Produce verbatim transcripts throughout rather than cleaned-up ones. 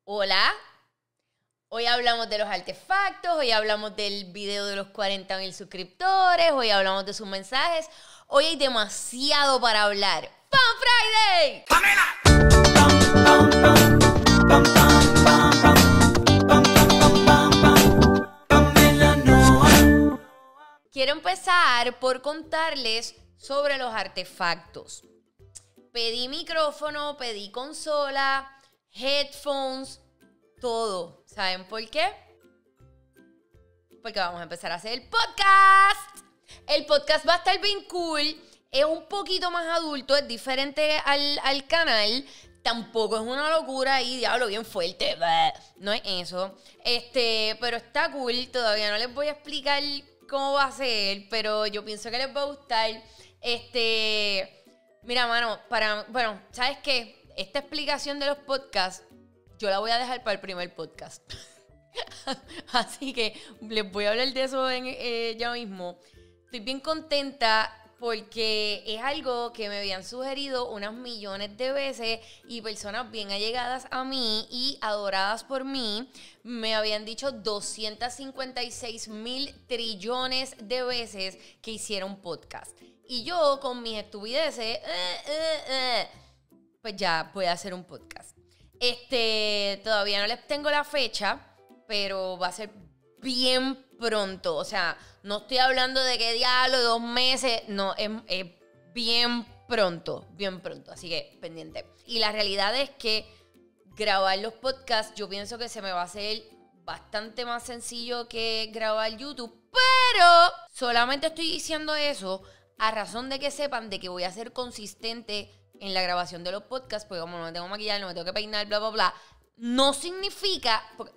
Hola, hoy hablamos de los artefactos, hoy hablamos del video de los cuarenta mil suscriptores, hoy hablamos de sus mensajes. Hoy hay demasiado para hablar. ¡Fan Friday! Quiero empezar por contarles sobre los artefactos. Pedí micrófono, pedí consola, headphones, todo. ¿Saben por qué? Porque vamos a empezar a hacer el podcast. El podcast va a estar bien cool. Es un poquito más adulto, es diferente al, al canal. Tampoco es una locura y diablo bien fuerte. No es eso. Este, pero está cool. Todavía no les voy a explicar cómo va a ser, pero yo pienso que les va a gustar. Este, mira, mano, para, bueno, ¿sabes qué? Esta explicación de los podcasts, yo la voy a dejar para el primer podcast. Así que les voy a hablar de eso en, eh, ya mismo. Estoy bien contenta porque es algo que me habían sugerido unas millones de veces y personas bien allegadas a mí y adoradas por mí me habían dicho doscientos cincuenta y seis mil trillones de veces que hiciera un podcast. Y yo con mis estupideces, eh, eh, eh, pues ya voy a hacer un podcast. Este, todavía no les tengo la fecha, pero va a ser bien pronto. O sea, no estoy hablando de que diablo, dos meses. No, es, es bien pronto, bien pronto. Así que pendiente. Y la realidad es que grabar los podcasts, yo pienso que se me va a hacer bastante más sencillo que grabar YouTube. Pero solamente estoy diciendo eso a razón de que sepan de que voy a ser consistente en la grabación de los podcasts, porque como no me tengo que maquillar, no me tengo que peinar, bla, bla, bla, no significa... Porque...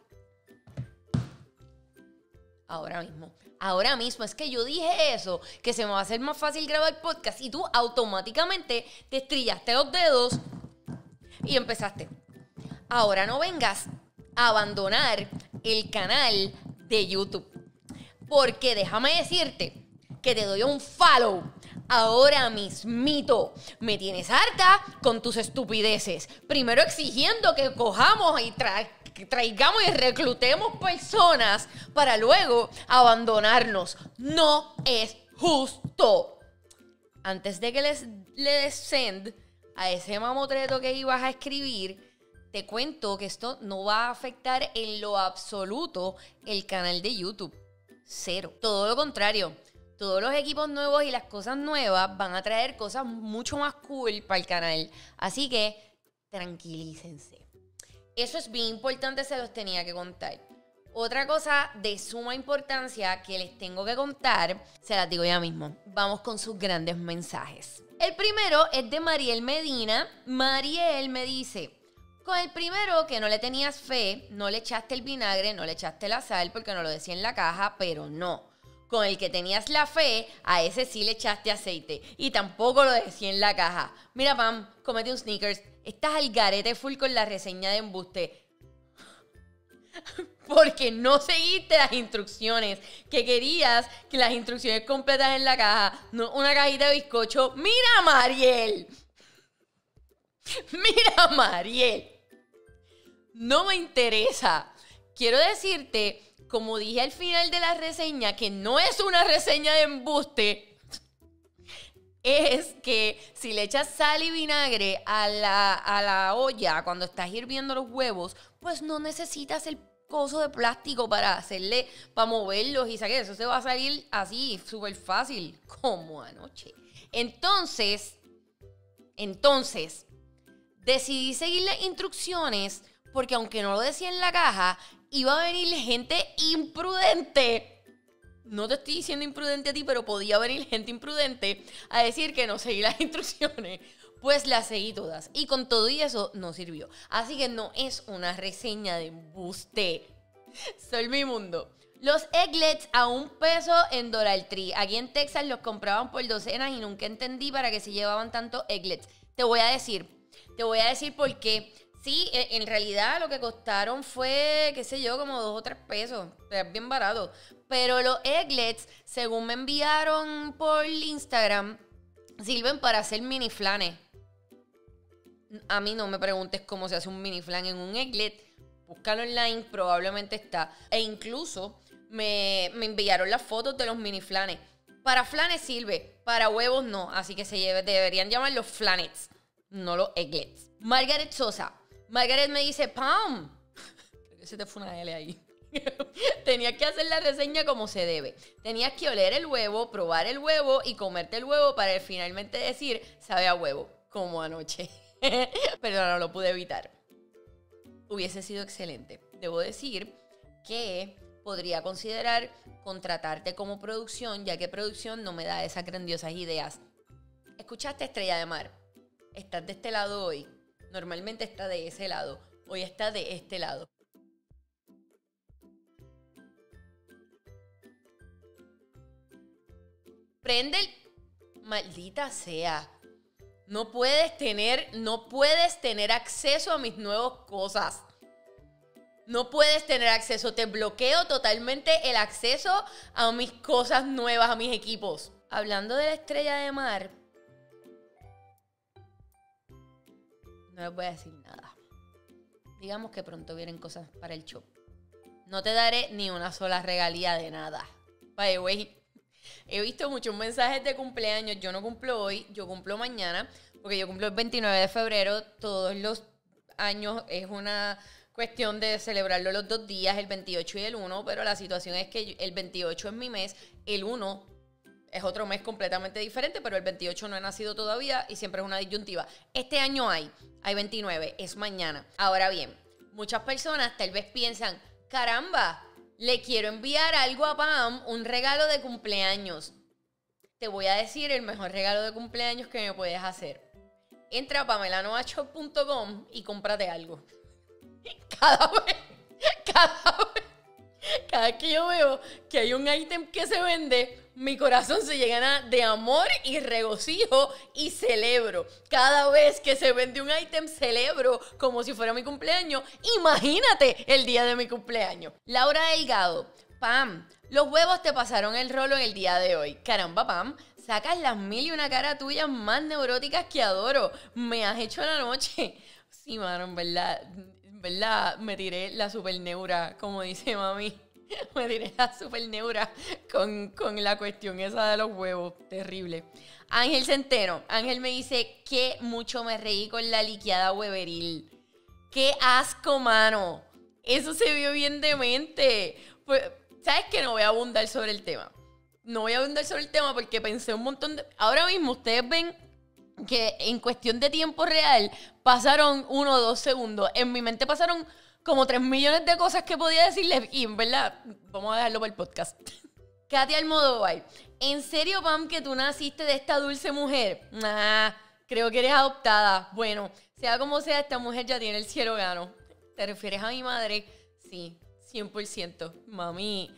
Ahora mismo, ahora mismo, es que yo dije eso, que se me va a hacer más fácil grabar podcast y tú automáticamente te estrillaste los dedos y empezaste. Ahora no vengas a abandonar el canal de YouTube, porque déjame decirte que te doy un follow ahora mismito. Me tienes harta con tus estupideces. Primero exigiendo que cojamos y tra que traigamos y reclutemos personas para luego abandonarnos. No es justo. Antes de que les, le des send a ese mamotreto que ibas a escribir, te cuento que esto no va a afectar en lo absoluto el canal de YouTube. Cero. Todo lo contrario. Todos los equipos nuevos y las cosas nuevas van a traer cosas mucho más cool para el canal. Así que tranquilícense. Eso es bien importante, se los tenía que contar. Otra cosa de suma importancia que les tengo que contar, se las digo ya mismo. Vamos con sus grandes mensajes. El primero es de Mariel Medina. Mariel me dice: con el primero que no le tenías fe, no le echaste el vinagre, no le echaste la sal porque no lo decía en la caja, pero no. Con el que tenías la fe, a ese sí le echaste aceite. Y tampoco lo decía en la caja. Mira, Pam, cómete un Snickers. Estás al garete full con la reseña de embuste. Porque no seguiste las instrucciones. Que querías que las instrucciones completas en la caja. No una cajita de bizcocho. ¡Mira, Mariel! ¡Mira, Mariel! No me interesa. Quiero decirte... Como dije al final de la reseña, que no es una reseña de embuste, es que si le echas sal y vinagre a la, a la olla cuando estás hirviendo los huevos, pues no necesitas el coso de plástico para hacerle, para moverlos y saber, eso se va a salir así, súper fácil, como anoche. Entonces, entonces, decidí seguir las instrucciones porque aunque no lo decía en la caja, iba a venir gente imprudente. No te estoy diciendo imprudente a ti, pero podía venir gente imprudente a decir que no seguí las instrucciones. Pues las seguí todas. Y con todo y eso no sirvió. Así que no es una reseña de embuste. Soy mi mundo. Los egglets a un peso en Dollar Tree. Aquí en Texas los compraban por docenas y nunca entendí para qué se llevaban tantos egglets. Te voy a decir. Te voy a decir por qué. Sí, en realidad lo que costaron fue, qué sé yo, como dos o tres pesos. Es bien barato. Pero los egglets, según me enviaron por Instagram, sirven para hacer mini flanes. A mí no me preguntes cómo se hace un mini flan en un egglet, búscalo online, probablemente está. E incluso me, me enviaron las fotos de los mini flanes. Para flanes sirve, para huevos no. Así que se lleve, deberían llamar los flanets, no los egglets. Margaret Sosa. Margaret me dice, Pam. Creo que se te fue una L ahí. Tenías que hacer la reseña como se debe. Tenías que oler el huevo, probar el huevo y comerte el huevo para finalmente decir, sabe a huevo, como anoche. Pero no lo pude evitar. Hubiese sido excelente. Debo decir que podría considerar contratarte como producción, ya que producción no me da esas grandiosas ideas. ¿Escuchaste, Estrella de Mar? Estás de este lado hoy. Normalmente está de ese lado. Hoy está de este lado. Prende el... Maldita sea. No puedes tener, no puedes tener acceso a mis nuevas cosas. No puedes tener acceso. Te bloqueo totalmente el acceso a mis cosas nuevas, a mis equipos. Hablando de la Estrella de Mar, no les voy a decir nada. Digamos que pronto vienen cosas para el show. No te daré ni una sola regalía de nada. By the way, he visto muchos mensajes de cumpleaños. Yo no cumplo hoy, yo cumplo mañana, porque yo cumplo el veintinueve de febrero. Todos los años es una cuestión de celebrarlo los dos días, el veintiocho y el uno, pero la situación es que el veintiocho es mi mes, el uno es otro mes completamente diferente, pero el veintiocho no he nacido todavía y siempre es una disyuntiva. Este año hay, hay veintinueve, es mañana. Ahora bien, muchas personas tal vez piensan, caramba, le quiero enviar algo a Pam, un regalo de cumpleaños. Te voy a decir el mejor regalo de cumpleaños que me puedes hacer. Entra a pamela nova shop punto com y cómprate algo. Cada vez, cada vez, cada vez que yo veo que hay un ítem que se vende, mi corazón se llena de amor y regocijo y celebro. Cada vez que se vende un ítem, celebro como si fuera mi cumpleaños. Imagínate el día de mi cumpleaños. Laura Delgado, Pam, los huevos te pasaron el rolo en el día de hoy. Caramba, Pam, sacas las mil y una cara tuyas más neuróticas que adoro. Me has hecho la noche. Sí, mano, en verdad, en verdad me tiré la super neura, como dice mami. Me tiré la super neura con, con la cuestión esa de los huevos. Terrible. Ángel Centeno. Ángel me dice que mucho me reí con la liqueada hueveril. ¡Qué asco, mano! Eso se vio bien demente. Pues, ¿sabes qué? No voy a abundar sobre el tema. No voy a abundar sobre el tema porque pensé un montón de... Ahora mismo ustedes ven que en cuestión de tiempo real pasaron uno o dos segundos. En mi mente pasaron como tres millones de cosas que podía decirles y en verdad, vamos a dejarlo para el podcast. Katia Almodóvar, ¿en serio, Pam, que tú naciste de esta dulce mujer? Nah, creo que eres adoptada. Bueno, sea como sea, esta mujer ya tiene el cielo gano. ¿Te refieres a mi madre? Sí, cien por ciento. Mami,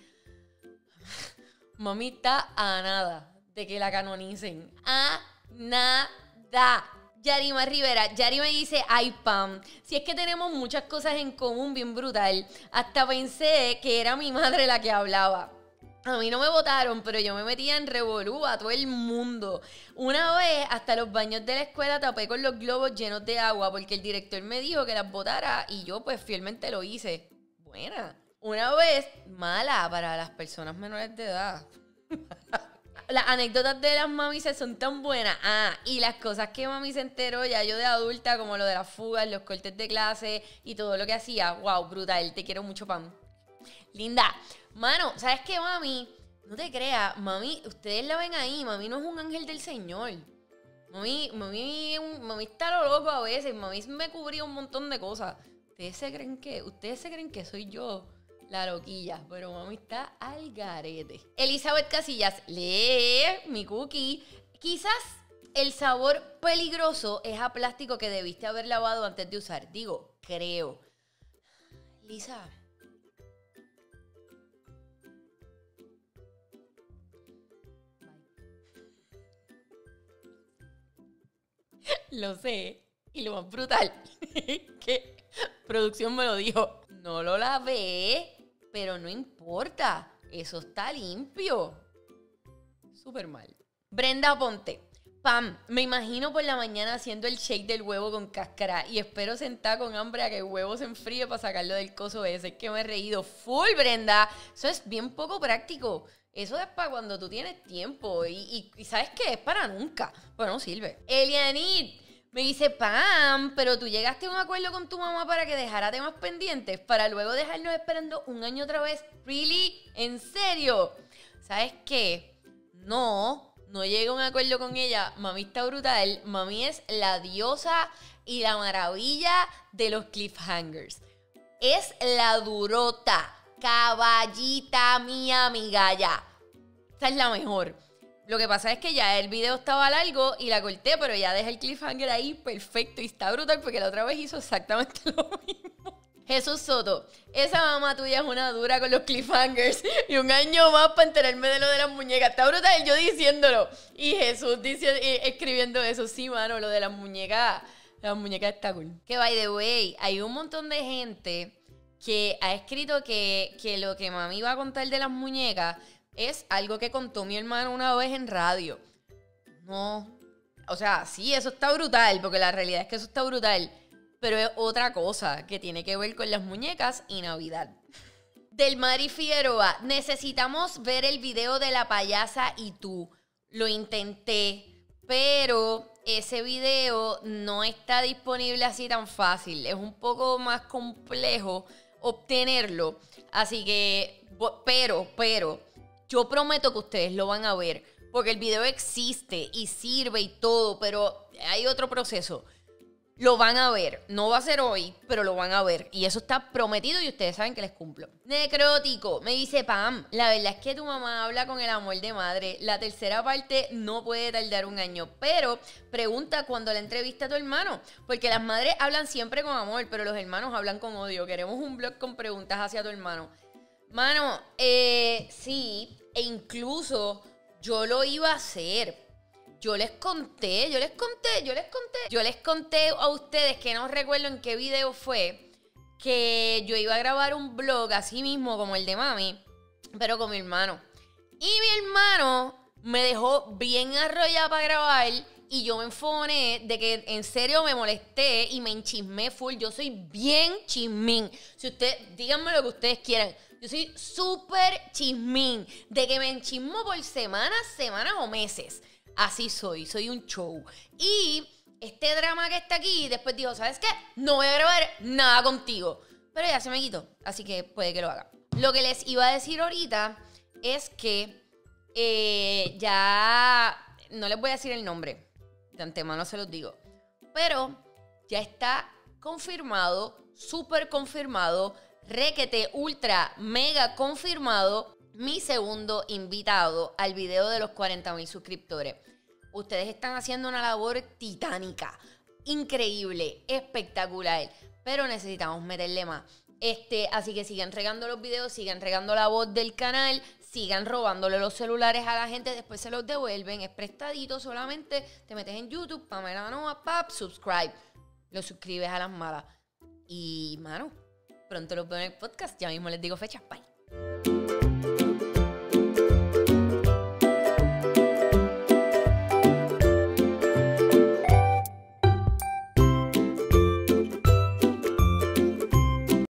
mami está a nada de que la canonicen. A nada. Yarima Rivera, Yari me dice, ay, Pam, si es que tenemos muchas cosas en común bien brutal. Hasta pensé que era mi madre la que hablaba. A mí no me votaron, pero yo me metía en revolú a todo el mundo. Una vez, hasta los baños de la escuela tapé con los globos llenos de agua porque el director me dijo que las botara y yo pues fielmente lo hice. Buena. Una vez, mala para las personas menores de edad. Las anécdotas de las mamis son tan buenas. Ah, y las cosas que mami se enteró ya yo de adulta, como lo de las fugas, los cortes de clase y todo lo que hacía. Wow, brutal. Te quiero mucho, Pam. Linda. Mano, ¿sabes qué, mami? No te creas. Mami, ustedes la ven ahí. Mami no es un ángel del Señor. Mami, mami, mami está lo loco a veces. Mami me cubría un montón de cosas. ¿Ustedes se creen que, ustedes se creen que soy yo la loquilla? Pero mami está al garete. Elizabeth Casillas, lee mi cookie. Quizás el sabor peligroso es a plástico que debiste haber lavado antes de usar. Digo, creo. Lisa. Lo sé. Y lo más brutal, que producción me lo dijo. No lo lavé, pero no importa. Eso está limpio. Súper mal. Brenda Ponte. Pam, me imagino por la mañana haciendo el shake del huevo con cáscara y espero sentar con hambre a que el huevo se enfríe para sacarlo del coso ese. Es que me he reído full, Brenda. Eso es bien poco práctico. Eso es para cuando tú tienes tiempo y, y, y ¿sabes qué? Es para nunca. Pues no sirve. Elianit me dice, Pam, pero tú llegaste a un acuerdo con tu mamá para que dejara temas pendientes para luego dejarnos esperando un año otra vez. ¿Really? ¿En serio? ¿Sabes qué? No... No llegué a un acuerdo con ella. Mami está brutal. Mami es la diosa y la maravilla de los cliffhangers. Es la durota. Caballita mía, mi galla. Esta es la mejor. Lo que pasa es que ya el video estaba largo y la corté, pero ya dejé el cliffhanger ahí perfecto. Y está brutal porque la otra vez hizo exactamente lo mismo. Jesús Soto, esa mamá tuya es una dura con los cliffhangers y un año más para enterarme de lo de las muñecas. Está brutal yo diciéndolo y Jesús dice, eh, escribiendo eso. Sí, mano, lo de las muñecas, las muñecas está cool. Que, by the way, hay un montón de gente que ha escrito que, que lo que mami va a contar de las muñecas es algo que contó mi hermano una vez en radio. No, o sea, sí, eso está brutal, porque la realidad es que eso está brutal. Pero es otra cosa que tiene que ver con las muñecas y Navidad. Del Mari Figueroa, necesitamos ver el video de la payasa y tú. Lo intenté, pero ese video no está disponible así tan fácil. Es un poco más complejo obtenerlo. Así que, pero, pero, yo prometo que ustedes lo van a ver. Porque el video existe y sirve y todo, pero hay otro proceso. Lo van a ver. No va a ser hoy, pero lo van a ver. Y eso está prometido y ustedes saben que les cumplo. Necrótico. Me dice, Pam, la verdad es que tu mamá habla con el amor de madre. La tercera parte no puede tardar un año. Pero pregunta cuando la entrevista a tu hermano. Porque las madres hablan siempre con amor, pero los hermanos hablan con odio. Queremos un blog con preguntas hacia tu hermano. Mano, eh, sí. E incluso yo lo iba a hacer. Yo les conté, yo les conté, yo les conté. Yo les conté a ustedes, que no recuerdo en qué video fue, que yo iba a grabar un vlog así mismo como el de mami, pero con mi hermano. Y mi hermano me dejó bien arrollada para grabar y yo me enfoné de que en serio me molesté y me enchismé full. Yo soy bien chismín. Si ustedes, díganme lo que ustedes quieran. Yo soy súper chismín. De que me enchismo por semanas, semanas o meses. Así soy, soy un show. Y este drama que está aquí, después dijo, ¿sabes qué? No voy a grabar nada contigo. Pero ya se me quitó, así que puede que lo haga. Lo que les iba a decir ahorita es que eh, ya... No les voy a decir el nombre, de antemano se los digo. Pero ya está confirmado, súper confirmado, requete, ultra, mega confirmado, mi segundo invitado al video de los cuarenta mil suscriptores. Ustedes están haciendo una labor titánica, increíble, espectacular, pero necesitamos meterle más. Este, así que sigan regando los videos, sigan regando la voz del canal, sigan robándole los celulares a la gente, después se los devuelven, es prestadito, solamente te metes en YouTube, Pamela Noa, pap, subscribe, lo suscribes a las malas. Y, mano, pronto los veo en el podcast, ya mismo les digo fechas, bye.